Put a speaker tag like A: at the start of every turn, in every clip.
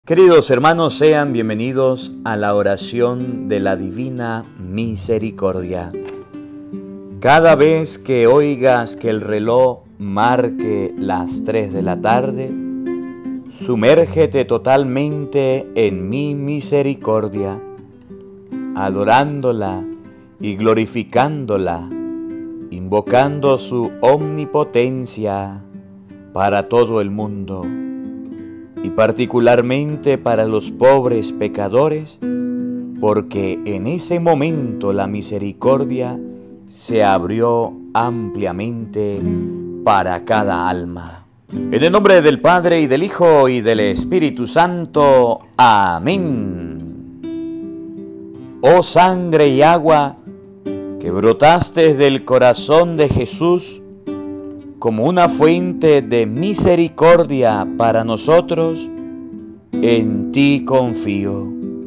A: Queridos hermanos, sean bienvenidos a la oración de la Divina Misericordia. Cada vez que oigas que el reloj marque las 3 de la tarde, sumérgete totalmente en mi misericordia, adorándola y glorificándola, invocando su omnipotencia para todo el mundo, y particularmente para los pobres pecadores, porque en ese momento la misericordia se abrió ampliamente para cada alma. En el nombre del Padre, y del Hijo, y del Espíritu Santo. Amén. Oh sangre y agua que brotaste del corazón de Jesús, como una fuente de misericordia para nosotros, en ti confío.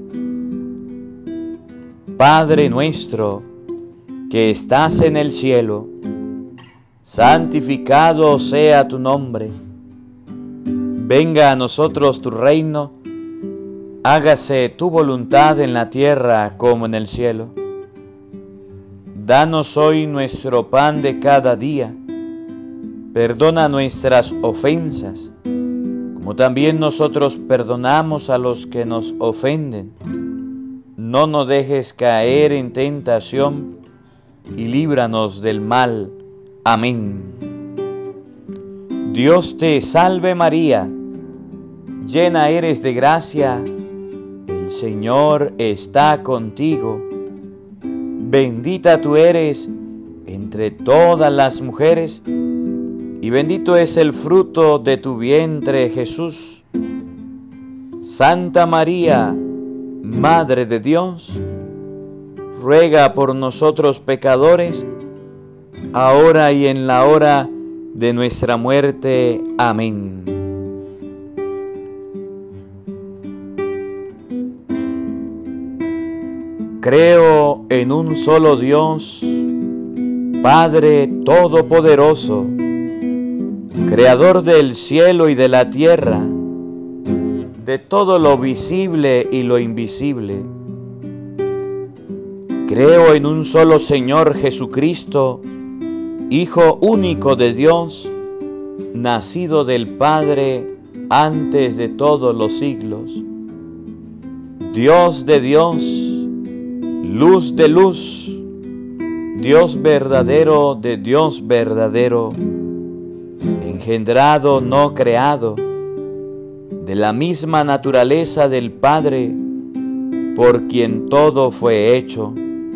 A: Padre nuestro, que estás en el cielo, santificado sea tu nombre. Venga a nosotros tu reino, hágase tu voluntad en la tierra como en el cielo. Danos hoy nuestro pan de cada día. Perdona nuestras ofensas, como también nosotros perdonamos a los que nos ofenden. No nos dejes caer en tentación y líbranos del mal. Amén. Dios te salve María, llena eres de gracia, el Señor está contigo. Bendita tú eres entre todas las mujeres, y bendito es el fruto de tu vientre, Jesús. Santa María, Madre de Dios, ruega por nosotros pecadores, ahora y en la hora de nuestra muerte. Amén. Creo en un solo Dios, Padre Todopoderoso, Creador del cielo y de la tierra, de todo lo visible y lo invisible. Creo en un solo Señor Jesucristo, Hijo único de Dios, nacido del Padre antes de todos los siglos. Dios de Dios, luz de luz, Dios verdadero de Dios verdadero, engendrado, no creado, de la misma naturaleza del Padre, por quien todo fue hecho,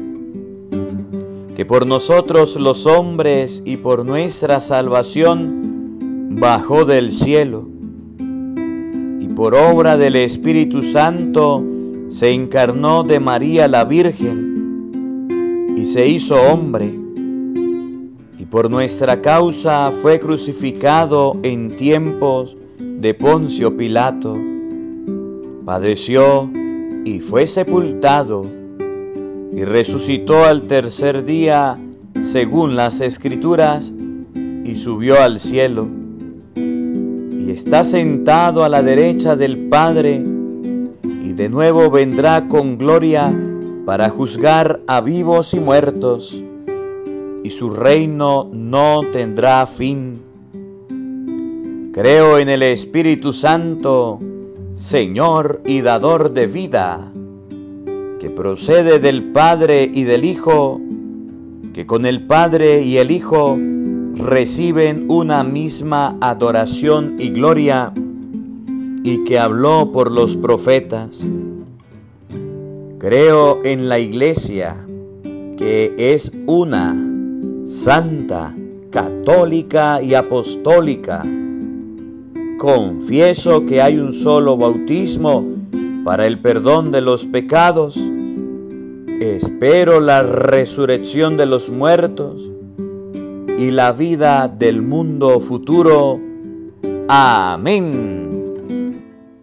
A: que por nosotros los hombres y por nuestra salvación bajó del cielo, y por obra del Espíritu Santo se encarnó de María la Virgen, y se hizo hombre, por nuestra causa fue crucificado en tiempos de Poncio Pilato, padeció y fue sepultado, y resucitó al tercer día según las Escrituras, y subió al cielo, y está sentado a la derecha del Padre, y de nuevo vendrá con gloria para juzgar a vivos y muertos, y su reino no tendrá fin. Creo en el Espíritu Santo, Señor y dador de vida, que procede del Padre y del Hijo, que con el Padre y el Hijo reciben una misma adoración y gloria, y que habló por los profetas. Creo en la Iglesia, que es una, santa, católica y apostólica. Confieso que hay un solo bautismo para el perdón de los pecados. Espero la resurrección de los muertos y la vida del mundo futuro. Amén.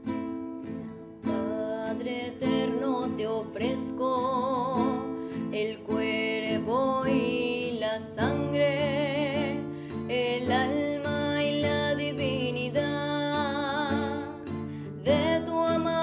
B: Padre eterno, te ofrezco el cuerpo y la sangre, el alma y la divinidad de tu amado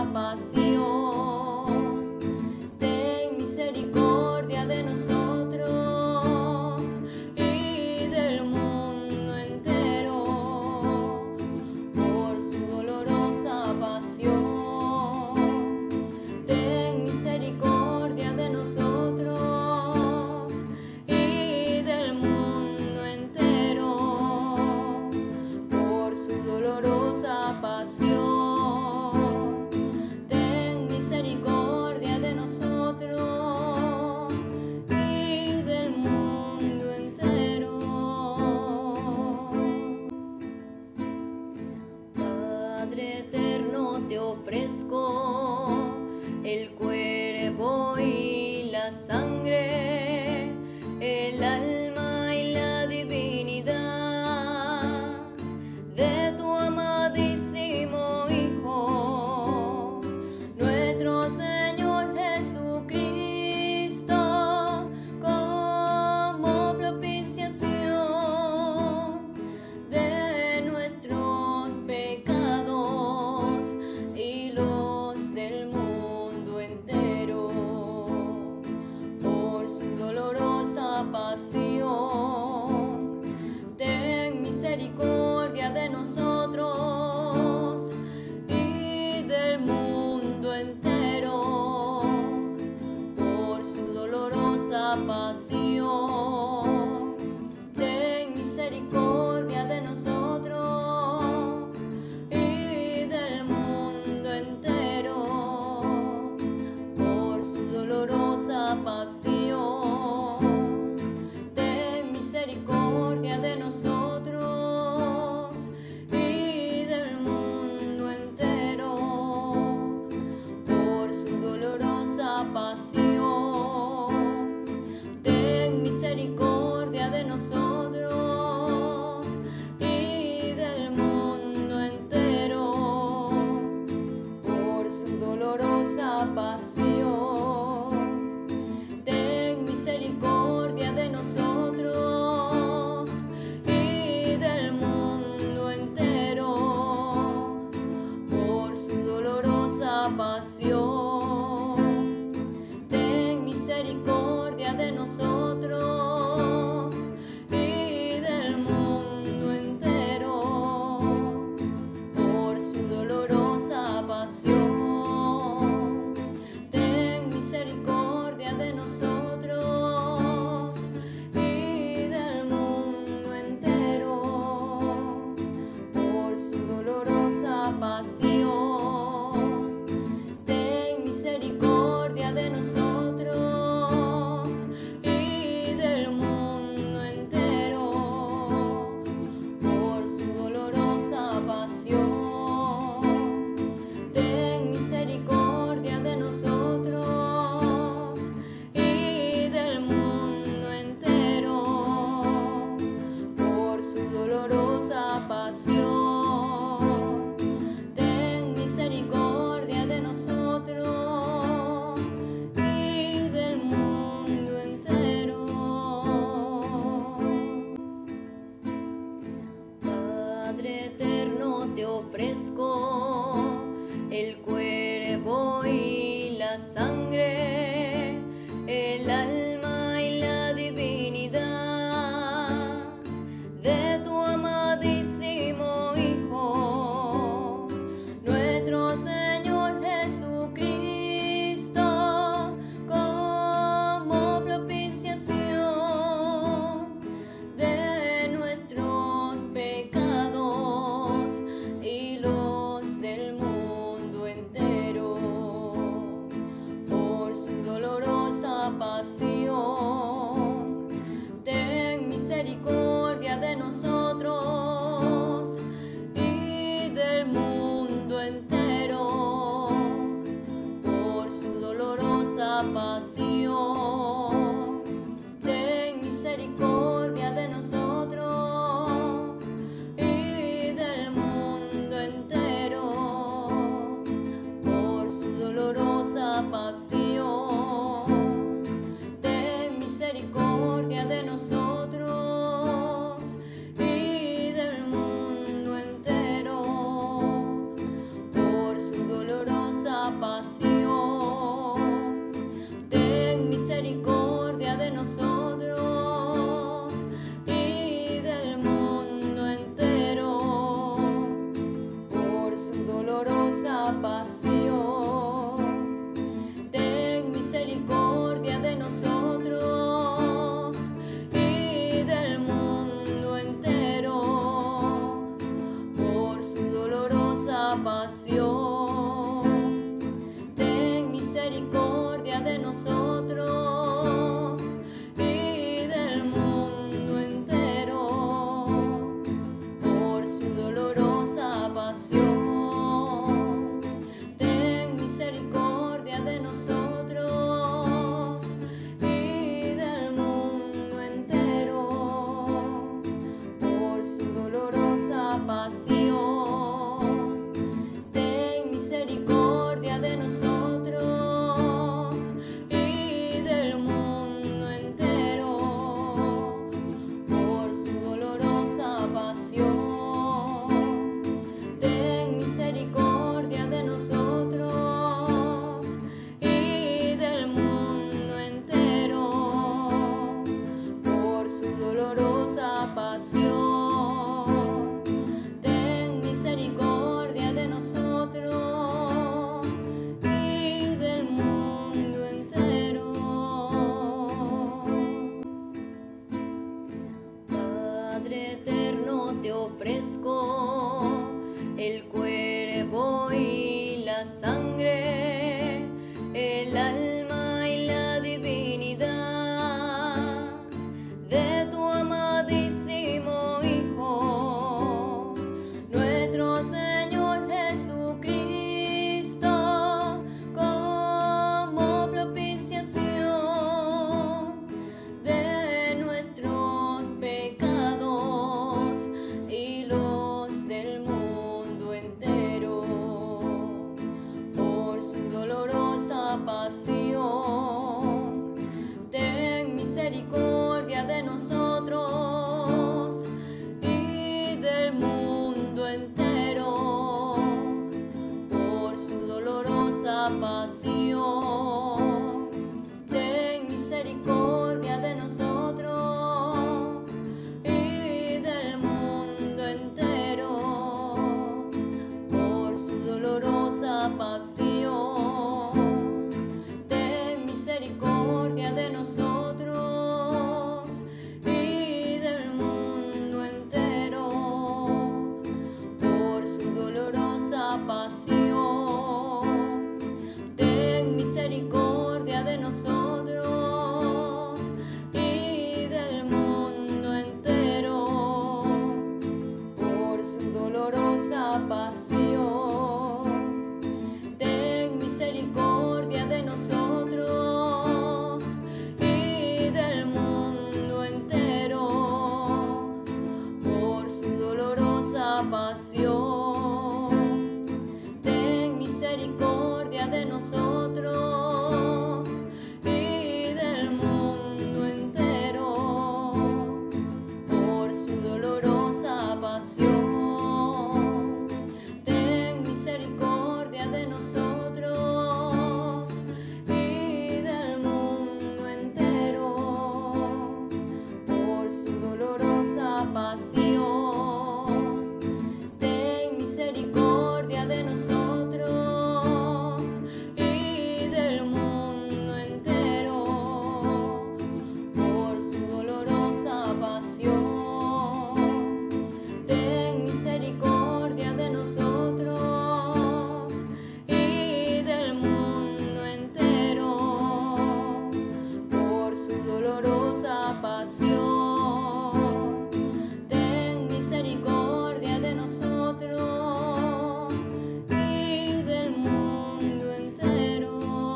B: pasión, ten misericordia de nosotros y del mundo entero, por su dolorosa pasión. Ten misericordia de nosotros y del mundo entero, por su dolorosa pasión. Ten misericordia de nosotros y del mundo entero. Padre eterno, te ofrezco el cuerpo y la sangre, el alma y la divinidad de tu amadísimo Hijo, nuestro Señor Jesucristo, como propiciación de nuestros pecados y los del mundo entero, por su dolorosa pasión. Ten misericordia de nosotros y del mundo entero, por su dolorosa pasión. Ten misericordia de nosotros y del mundo entero, por su dolorosa pasión. Ten misericordia de nosotros y del mundo entero, por su dolorosa pasión. Ten misericordia de nosotros y del mundo entero, por su dolorosa pasión. Ten misericordia de nosotros y del mundo entero, por su dolorosa pasión. Ten misericordia de nosotros y del mundo entero, por su dolorosa pasión. Ten misericordia de nosotros y del mundo entero, por su dolorosa pasión. Ten misericordia de nosotros y del mundo entero, por su dolorosa pasión. Ten misericordia de nosotros y del mundo entero, por su dolorosa pasión. Ten misericordia de nosotros y del mundo entero. Padre eterno, te ofrezco el cuerpo y la sangre, el alma y la divinidad de tu amadísimo Hijo, nuestro Señor Jesucristo, como propiciación de nuestros pecados y los del mundo entero, por su dolorosa pasión, ten misericordia de nosotros y del mundo entero. Por su dolorosa pasión, ten misericordia de nosotros y del mundo entero. Por su dolorosa pasión, ten misericordia de nosotros y del mundo entero. Por su dolorosa pasión, ten misericordia de nosotros y del mundo entero. Por su dolorosa pasión, ten misericordia de nosotros y del mundo entero. Por su dolorosa pasión, ten misericordia de nosotros y del mundo entero. Por su dolorosa pasión, ten misericordia de nosotros y del mundo entero. Padre eterno, te ofrezco el cuerpo y la sangre, el alma y la divinidad de tu amadísimo Hijo, nuestro Señor Jesucristo, como propiciación de nuestros pecados y los del mundo entero. Por su dolorosa pasión, ten misericordia de nosotros y del mundo entero. Por su dolorosa pasión, ten misericordia de nosotros y del mundo entero. Por su dolorosa pasión, ten misericordia de nosotros y del mundo entero. Por su dolorosa pasión, ten misericordia de nosotros y del mundo entero. Por su dolorosa pasión, ten misericordia de nosotros y del mundo entero. Por su dolorosa pasión, ten misericordia de nosotros y del mundo entero. Por su dolorosa pasión, ten misericordia de nosotros y del mundo entero. Por su dolorosa pasión, ten misericordia de nosotros y del mundo entero. Por su dolorosa pasión, ten misericordia de nosotros y del mundo entero. Por su dolorosa pasión, ten misericordia de nosotros y del mundo entero.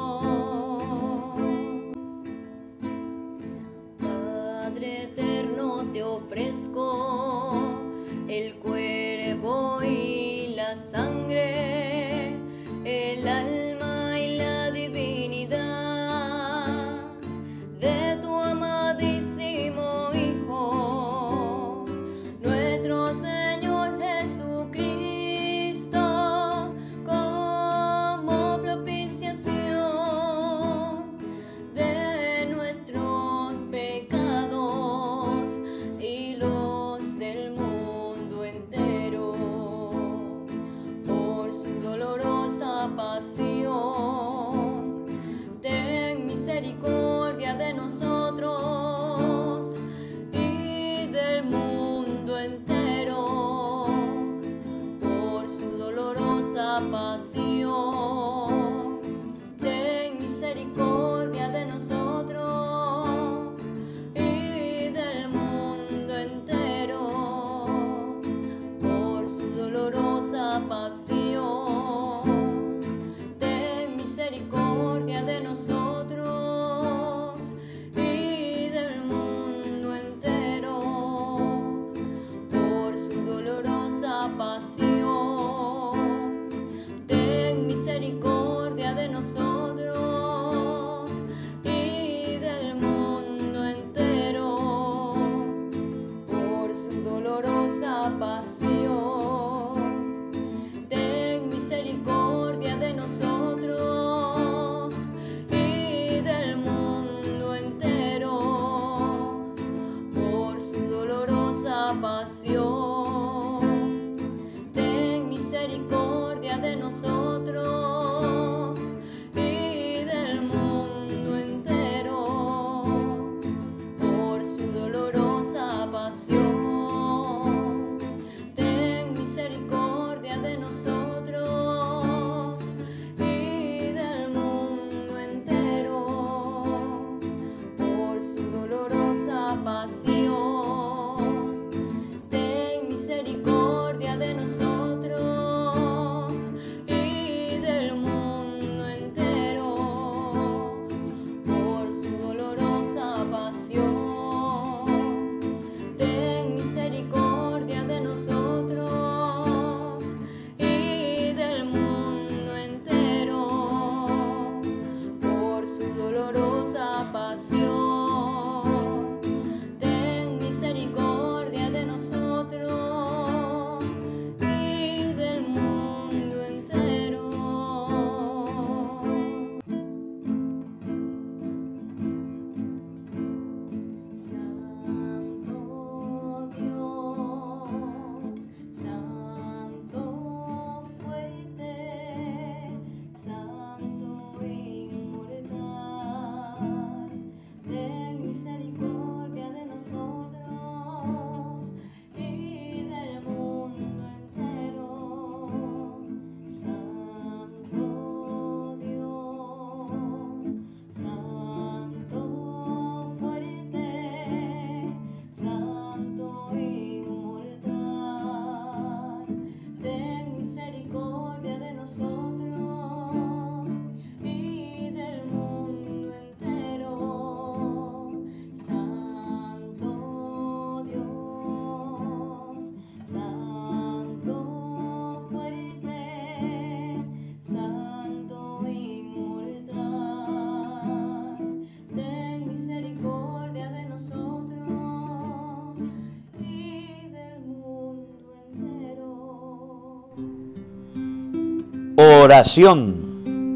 B: Padre eterno, te ofrezco el cuerpo y la sangre, el alma y la divinidad de tu amadísimo Hijo, nuestro Señor Jesucristo, como propiciación misericordia de nosotros y del mundo entero, por su dolorosa pasión. Ten misericordia de nosotros y del mundo entero, por su dolorosa pasión. Ten misericordia de nosotros y del mundo entero, por su dolorosa pasión. Ten misericordia de nosotros y del mundo entero, por su dolorosa pasión. Ten misericordia de nosotros y del mundo entero, por su dolorosa pasión. Ten misericordia de nosotros y del mundo entero, por su dolorosa pasión. Ten misericordia de nosotros y del mundo entero. Santo Dios, Santo fuerte, Santo inmortal, ten misericordia de nosotros y del mundo entero. Santo Dios, Santo fuerte, Santo inmortal, ten misericordia de nosotros y del mundo entero. Santo Dios, Santo fuerte, Santo inmortal, ten misericordia de nosotros y del mundo entero.
A: Oración.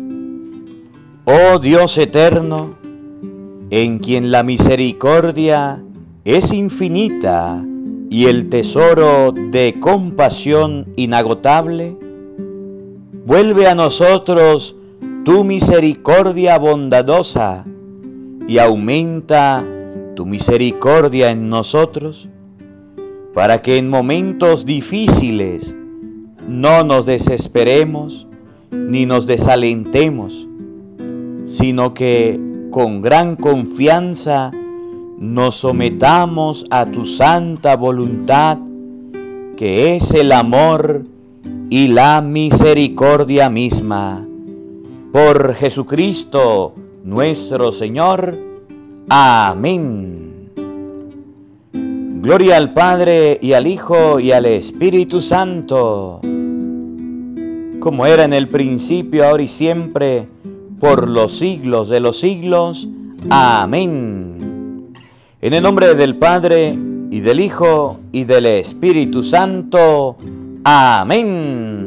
A: Oh Dios eterno, en quien la misericordia es infinita y el tesoro de compasión inagotable, vuelve a nosotros tu misericordia bondadosa y aumenta tu misericordia en nosotros, para que en momentos difíciles no nos desesperemos ni nos desalentemos, sino que con gran confianza nos sometamos a tu santa voluntad, que es el amor y la misericordia misma. Por Jesucristo nuestro Señor. Amén. Gloria al Padre, y al Hijo, y al Espíritu Santo, como era en el principio, ahora y siempre, por los siglos de los siglos. Amén. En el nombre del Padre, y del Hijo, y del Espíritu Santo. Amén.